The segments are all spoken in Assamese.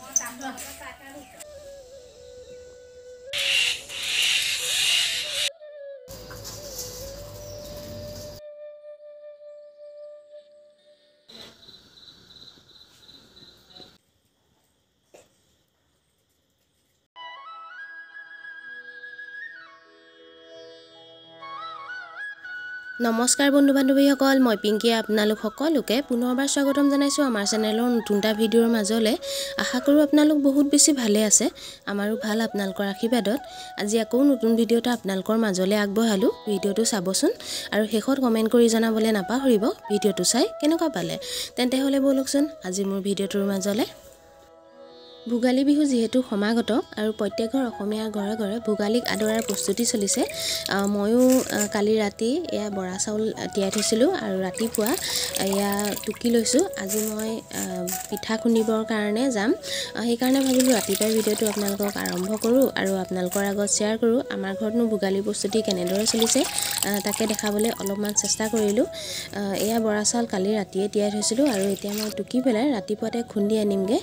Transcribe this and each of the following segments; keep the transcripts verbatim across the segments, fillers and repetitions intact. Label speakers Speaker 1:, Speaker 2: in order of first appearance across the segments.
Speaker 1: নমস্কাৰ বন্ধু বান্ধৱীসকল মই পিংকি আপোনালোক সকলোকে পুনৰবাৰ স্বাগতম জনাইছো আমাৰ চেনেলৰ নতুনটা ভিডিঅ'ৰ মাজলে আশা কৰো আপোনালোক বহুত বেছি ভালে আছে আমাৰো ভাল আপোনালোকৰ আশীৰ্বাদত আজি আকৌ নতুন ভিডিঅ'টা আপোনালোকৰ মাজলে আগবঢ়ালো ভিডিঅ'টো চাবচোন আৰু শেষত কমেন্ট কৰি জনাবলে নাপাহৰিব ভিডিঅ'টো চাই কেনেকুৱা পালে তেন্তে হলে বলকচোন আজি মোৰ ভিডিঅ'টোৰ মাজলে ভোগালী বিহু যেহেতু সমাগত আৰু প্ৰত্যেকৰ অসমীয়াৰ ঘৰে ঘৰে ভোগালীক আদৰাৰ প্ৰস্তুতি চলিছে ময়ো কালি ৰাতি এয়া বৰা চাউল তিয়াই থৈছিলো আৰু ৰাতিপুৱা এয়া টুকি লৈছো আজি মই পিঠা খুন্দিবৰ কাৰণে যাম সেই কাৰণে ভাবিলো ৰাতিপুৱা ভিডিঅ'টো আপোনালোকক আৰম্ভ কৰো আৰু আপোনালোকৰ আগত শেয়াৰ কৰো আমাৰ ঘৰতনো ভোগালী প্ৰস্তুতি কেনেদৰে চলিছে তাকে দেখাবলৈ অলপমান চেষ্টা কৰিলো এয়া বৰা চাউল কালি ৰাতিয়ে তিয়াই থৈছিলো আৰু এতিয়া মই টুকি পেলাই ৰাতিপুৱাতে খুন্দি আনিমগে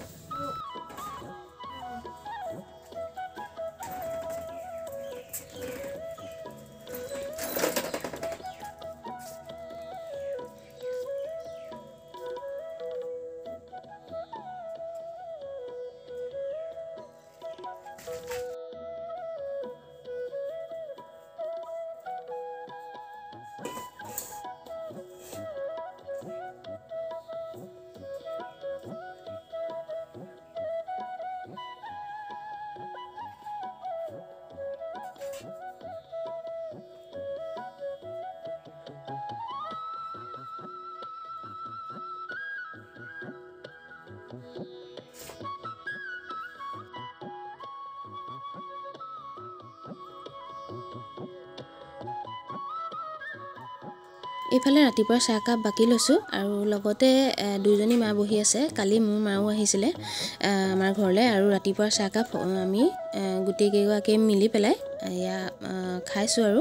Speaker 1: এইফালে ৰাতিপুৱা চাহ কাপ বাকি লৈছো আৰু লগতে দুইজনী মা বহি আছে কালি মোৰ মাও আহিছিলে আমাৰ ঘৰলে আৰু ৰাতিপুৱা চাহ কাপ আমি গুটি কেইগৰাকী মিলি পেলাই এয়া খাইছো আৰু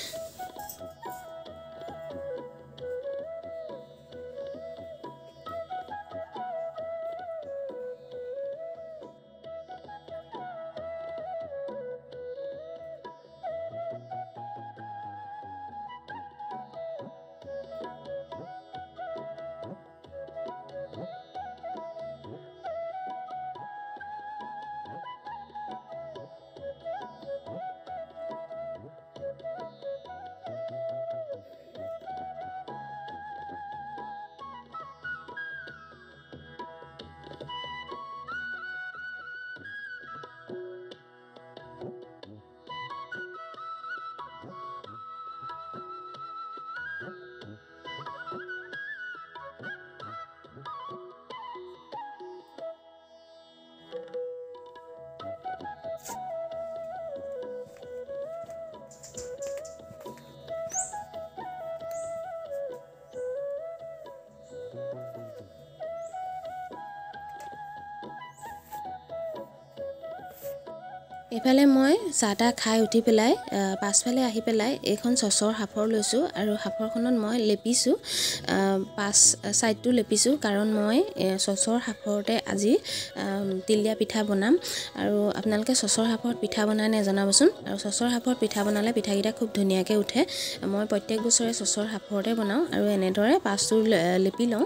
Speaker 1: এফালে মই চাটা খাই উঠি পেলাই পাছফালে আহি পেলাই এখন চচৰ হাফৰ লৈছো আৰু হাফৰখনত মই লেপিছো পাঁচ সাইডটো লেপিছো কাৰণ মই চচৰ হাফৰতে আজি তিলিয়া পিঠা বনাম আৰু আপোনালোকে চচৰ হাফত পিঠা বনাই নে জনাবচোন আৰু চচৰ হাফত পিঠা বনালে পিঠাকিটা খুব ধুনিয়াকে উঠে মই প্ৰত্যেক বছৰে চচৰ হাফৰতে বনাও আৰু এনেদৰে পাঁচটো লেপি লওঁ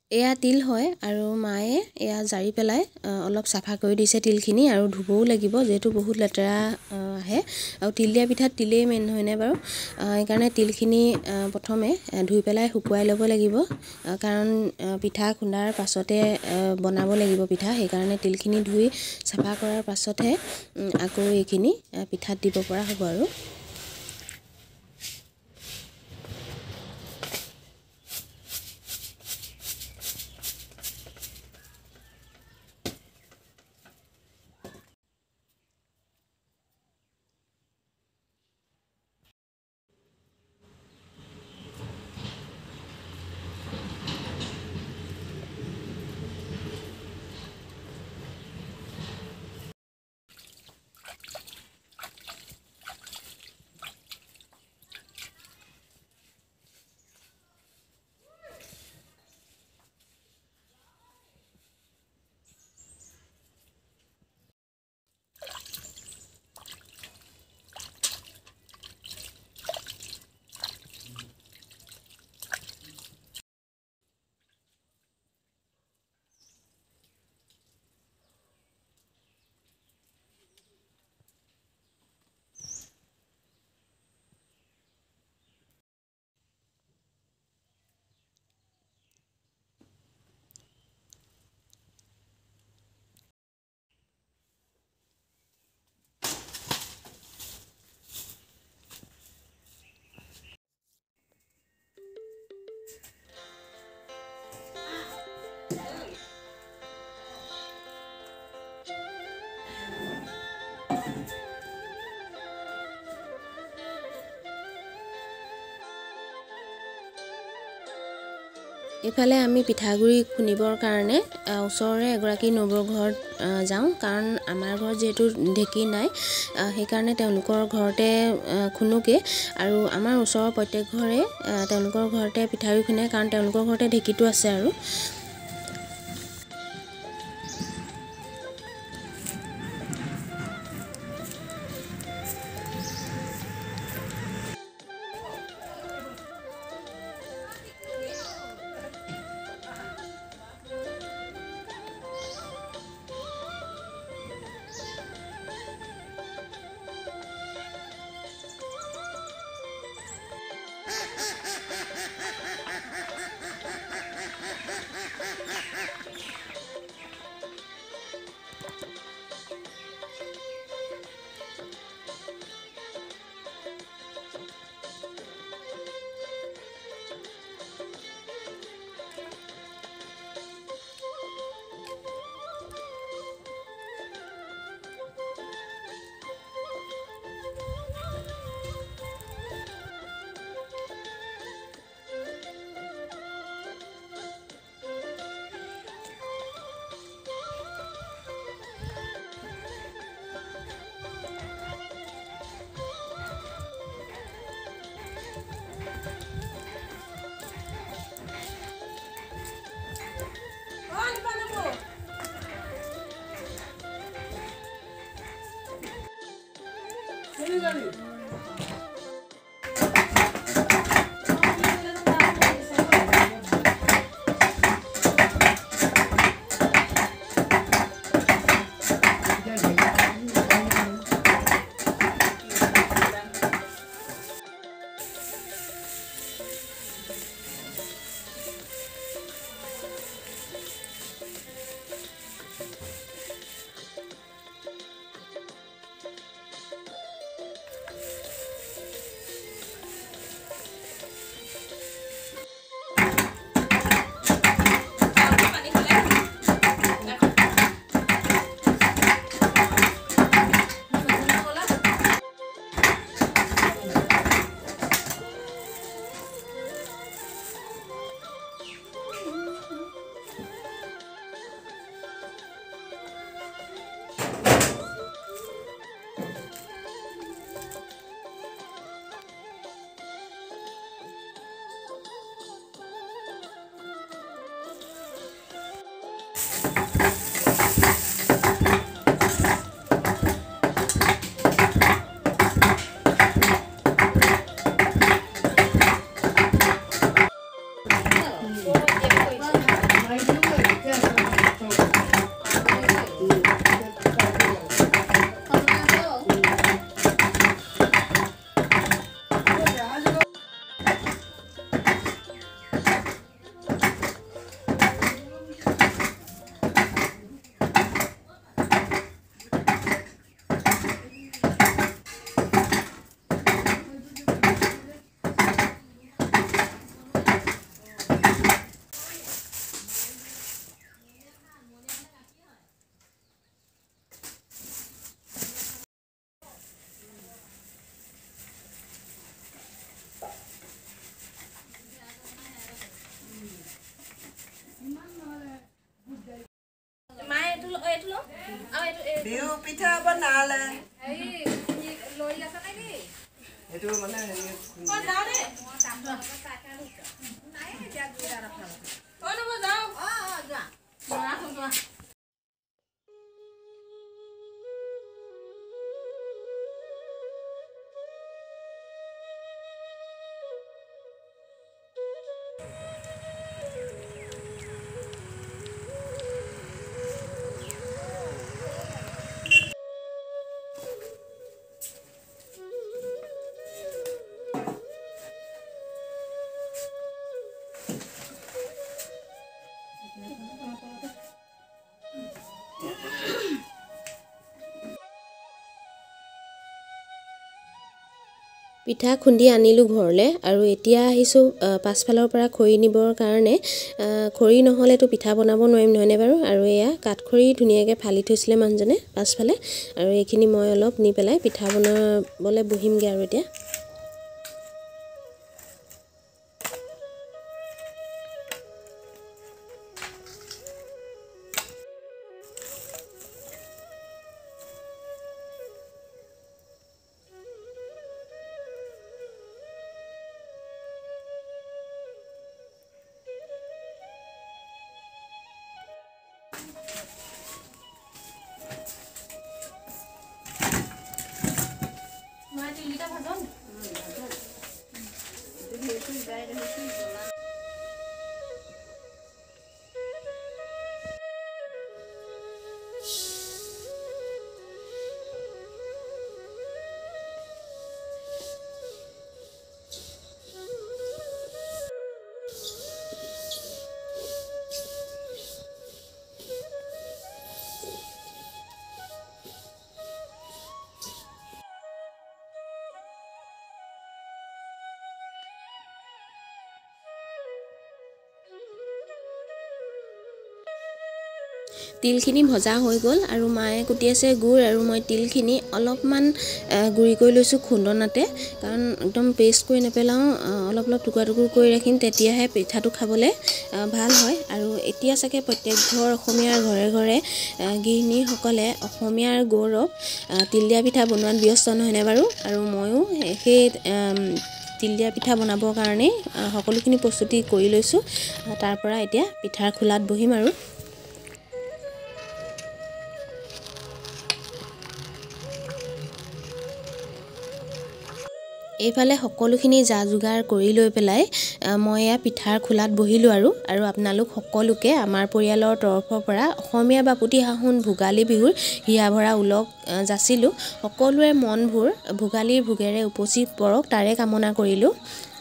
Speaker 1: এয়া তিল হয় আৰু মায়ে এয়া জাৰি পেলাই অলপ চাফা কৰি দিছে তিলখিনি আৰু ধুবও লাগিব যেহেতু বহুত লেতেৰা আহে আৰু তিল দিয়া পিঠাত তিলেই মেইন হয়নে বাৰু সেইকাৰণে তিলখিনি প্ৰথমে ধুই পেলাই শুকুৱাই ল'ব লাগিব কাৰণ পিঠা খুন্দাৰ পাছতে বনাব লাগিব পিঠা সেইকাৰণে তিলখিনি ধুই চাফা কৰাৰ পাছতহে আকৌ এইখিনি পিঠাত দিব পৰা হ'ব আৰু ইফালে আমি পিঠাগুৰি খুন্দিবৰ কাৰণে ওচৰৰে এগৰাকী নবৌৰ ঘৰত যাওঁ কাৰণ আমাৰ ঘৰত যেহেতু ঢেঁকী নাই সেইকাৰণে তেওঁলোকৰ ঘৰতে খুন্দোগে আৰু আমাৰ ওচৰৰ প্ৰত্যেক ঘৰে তেওঁলোকৰ ঘৰতে পিঠাগুৰি খুন্দে কাৰণ তেওঁলোকৰ ঘৰতে ঢেঁকীটো আছে আৰু
Speaker 2: বিহু পিঠা বনালে লৈ আছে নেকি এটো মানে হেৰি অ যাও দে নাই এতিয়া দুটা ৰাখা অ নব যাও অ অ যা ৰাখো যোৱা
Speaker 1: পিঠা খুন্দি আনিলোঁ ঘৰলৈ আৰু এতিয়া আহিছোঁ পাছফালৰ পৰা খৰি নিবৰ কাৰণে খৰি নহ'লেতো পিঠা বনাব নোৱাৰিম নহয়নে বাৰু আৰু এয়া কাঠখৰি ধুনীয়াকৈ ফালি থৈছিলে মানুহজনে পাছফালে আৰু এইখিনি মই অলপ নি পেলাই পিঠা বনাবলৈ বহিমগৈ আৰু এতিয়া তিলখিনি ভজা হৈ গ'ল আৰু মায়ে কুটি আছে গুড় আৰু মই তিলখিনি অলপমান গুড়ি কৰি লৈছোঁ খুন্দনাতে কাৰণ একদম পেষ্ট কৰি নেপেলাওঁ অলপ অলপ টুকুৰা টুকুৰ কৰি ৰাখিম তেতিয়াহে পিঠাটো খাবলৈ ভাল হয় আৰু এতিয়া চাগে প্ৰত্যেক ঘৰ অসমীয়াৰ ঘৰে ঘৰে গৃহিণীসকলে অসমীয়াৰ গৌৰৱ তিল দিয়া পিঠা বনোৱাত ব্যস্ত নহয়নে বাৰু আৰু ময়ো সেই তিল দিয়া পিঠা বনাবৰ কাৰণে সকলোখিনি প্ৰস্তুতি কৰি লৈছোঁ তাৰ পৰা এতিয়া পিঠাৰ খোলাত বহিম আৰু এইফালে সকলোখিনি যা যোগাৰ কৰি লৈ পেলাই মই এয়া পিঠাৰ খোলাত বহিলোঁ আৰু আৰু আপোনালোক সকলোকে আমাৰ পৰিয়ালৰ তৰফৰ পৰা অসমীয়া বাপুতি সাহোন ভোগালী বিহুৰ হিয়া ভৰা ওলগ যাচিলোঁ সকলোৰে মনবোৰ ভোগালীৰ ভোগেৰে উপচি পৰক তাৰে কামনা কৰিলোঁ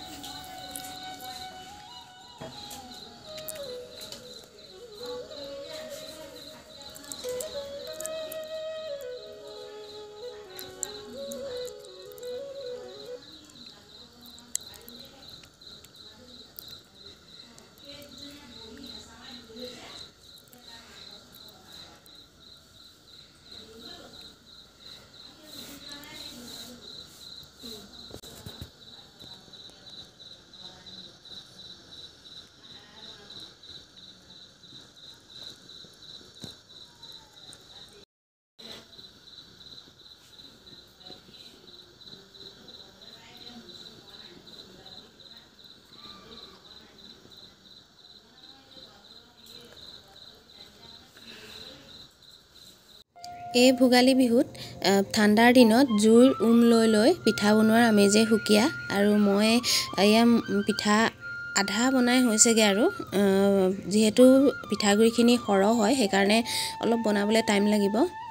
Speaker 1: এই ভোগালী বিহুত ঠাণ্ডাৰ দিনত জুইৰ উম লৈ লৈ পিঠা বনোৱাৰ আমেজে সুকীয়া আৰু মই এয়া পিঠা আধা বনাই হৈছেগে আৰু যিহেতু পিঠাগুড়িখিনি সৰহ হয় সেইকাৰণে অলপ বনাবলৈ টাইম লাগিব